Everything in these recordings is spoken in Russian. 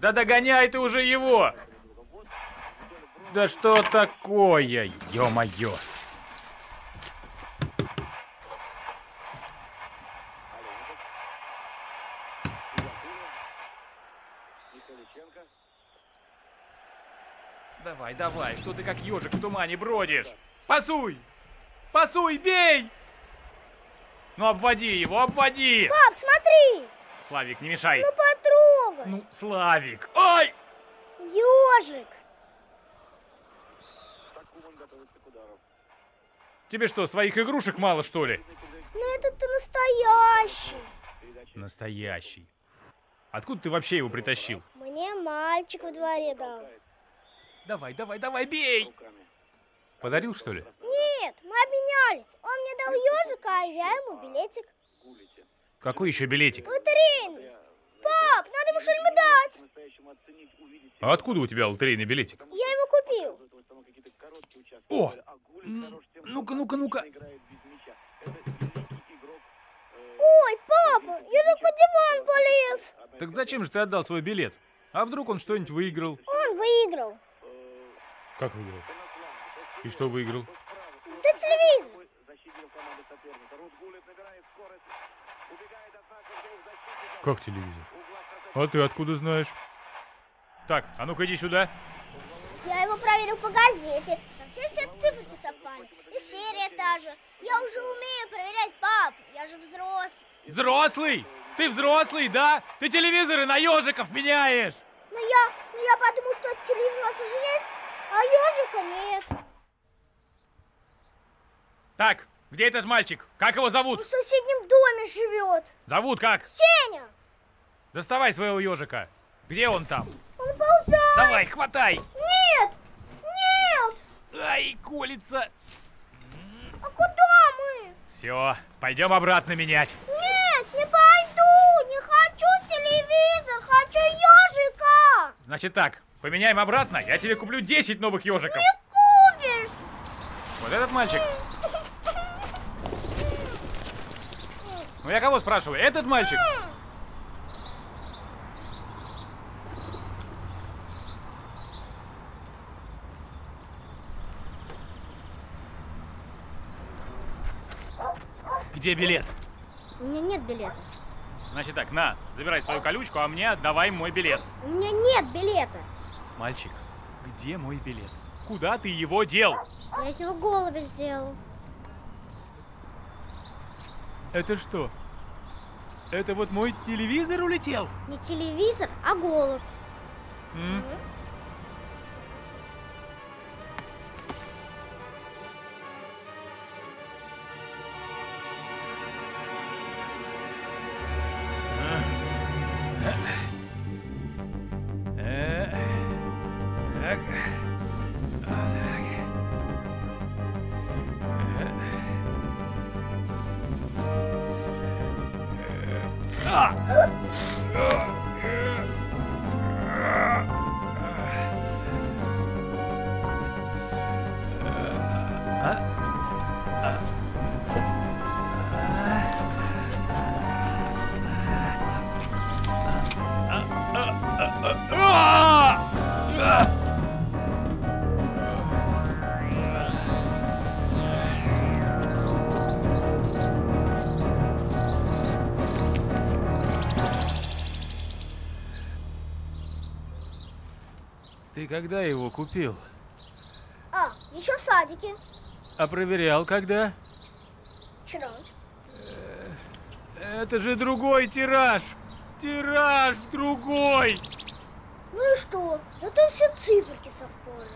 Да догоняй ты уже его! Да что такое, ё-моё! Давай, давай, что ты как ежик в тумане бродишь? Пасуй! Пасуй, бей! Ну обводи его, обводи! Пап, смотри! Славик, не мешай! Ну потрогай! Ну, Славик! Ай! Ежик! Тебе что, своих игрушек мало, что ли? Ну это-то настоящий! Настоящий. Откуда ты вообще его притащил? Мне мальчик во дворе дал. Давай, давай, давай, бей! Подарил, что ли? Нет, мы обменялись. Он мне дал ежика, а я ему билетик. Какой еще билетик? Лотерейный. Пап, надо ему что-нибудь дать. А откуда у тебя лотерейный билетик? Я его купил. О! Ну-ка, ну-ка, ну-ка. Ой, папа, ежик под диван полез. Так зачем же ты отдал свой билет? А вдруг он что-нибудь выиграл? Он выиграл. Как выиграл? И что выиграл? Да телевизор. Как телевизор? А ты откуда знаешь? Так, а ну-ка иди сюда. Я его проверил по газете. Там все цифры совпали. И серия та же. Я уже умею проверять, пап. Я же взрослый. Взрослый? Ты взрослый, да? Ты телевизоры на ежиков меняешь. Но я подумал, что телевизор у нас уже есть, а ежика нет. Так, где этот мальчик? Как его зовут? Он в соседнем доме живет. Зовут как? Сеня. Доставай своего ежика. Где он там? Он ползает. Давай, хватай. Нет, нет. Ай, колется. А куда мы? Все, пойдем обратно менять. Нет, не пойду. Не хочу телевизор, хочу ежика. Значит так, поменяем обратно, я тебе куплю 10 новых ежиков. Не купишь. Вот этот мальчик. Ну я кого спрашиваю? Этот мальчик? Где билет? У меня нет билета. Значит так, на, забирай свою колючку, а мне отдавай мой билет. У меня нет билета. Мальчик, где мой билет? Куда ты его дел? Я из него голубя сделал. Это что? Это вот мой телевизор улетел? Не телевизор, а голубь. Ты когда его купил? А, еще в садике. А проверял когда? Вчера. Это же другой тираж! Тираж другой! Ну и что? Зато все циферки совпали.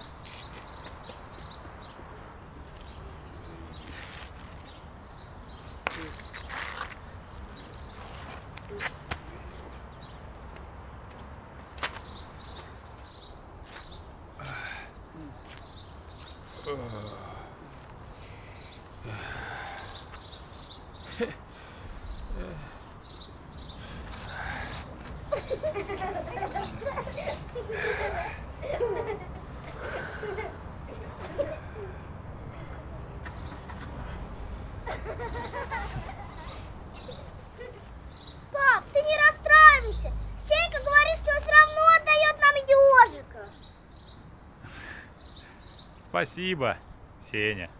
Пап, ты не расстраивайся. Сенька говорит, что он все равно отдает Спасибо, Сеня.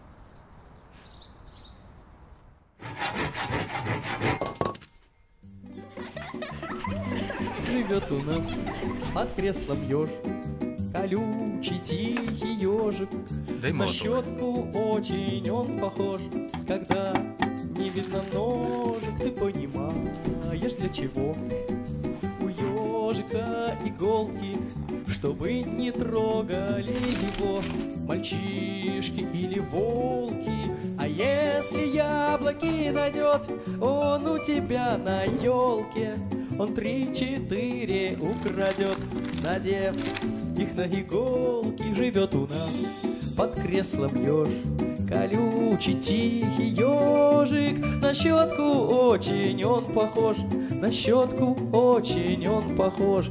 Живет у нас под креслом еж, колючий тихий ежик. Дай На молоток. щетку очень он похож, когда не видно ножек. Ты понимаешь, для чего у ежика иголки, чтобы не трогали его мальчишки или волки. А если яблоки найдет он у тебя на елке, он 3-4 украдет, надев их на иголки. Живет у нас под креслом еж, колючий тихий ежик. На щетку очень он похож, на щетку очень он похож,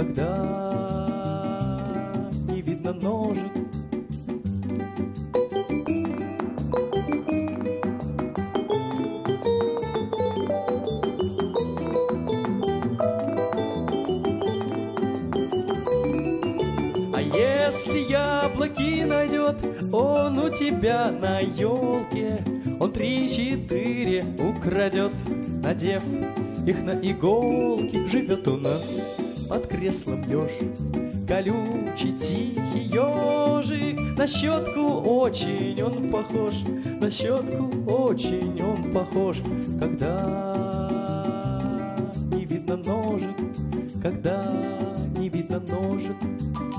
когда не видно ножек. Если яблоки найдет он у тебя на елке, он 3-4 украдет, надев их на иголки. Живет у нас под креслом еж, колючий тихий ежик. На щетку очень он похож, на щетку очень он похож, когда не видно ножек, когда не видно ножек.